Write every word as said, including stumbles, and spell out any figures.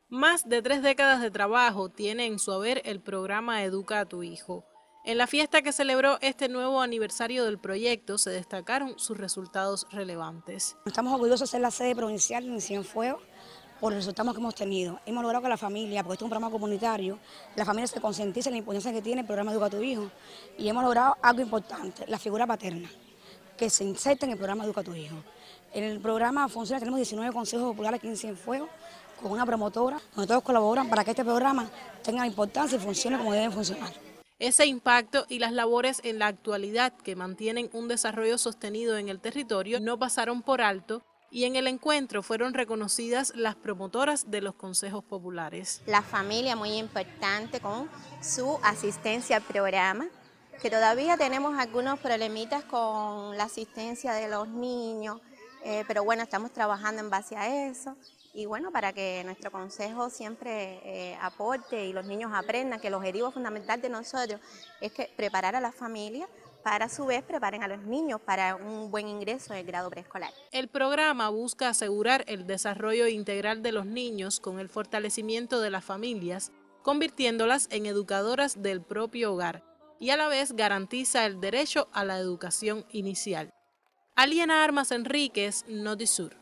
Más de tres décadas de trabajo tiene en su haber el programa Educa a tu Hijo. En la fiesta que celebró este nuevo aniversario del proyecto se destacaron sus resultados relevantes. Estamos orgullosos de ser la sede provincial en Cienfuegos por los resultados que hemos tenido. Hemos logrado que la familia, porque este es un programa comunitario, la familia se concientice en la importancia que tiene el programa Educa a tu Hijo y hemos logrado algo importante, la figura paterna, que se inserta en el programa Educa a tu Hijo. En el programa funciona, tenemos diecinueve consejos populares aquí en Cienfuegos, con una promotora, donde todos colaboran para que este programa tenga importancia y funcione como debe funcionar. Ese impacto y las labores en la actualidad que mantienen un desarrollo sostenido en el territorio no pasaron por alto y en el encuentro fueron reconocidas las promotoras de los consejos populares. La familia muy importante con su asistencia al programa, que todavía tenemos algunos problemitas con la asistencia de los niños, eh, pero bueno, estamos trabajando en base a eso. Y bueno, para que nuestro consejo siempre eh, aporte y los niños aprendan que el objetivo fundamental de nosotros es que preparar a la familia para a su vez preparen a los niños para un buen ingreso en el grado preescolar. El programa busca asegurar el desarrollo integral de los niños con el fortalecimiento de las familias, convirtiéndolas en educadoras del propio hogar y a la vez garantiza el derecho a la educación inicial. Aliena Armas Enríquez, Notisur.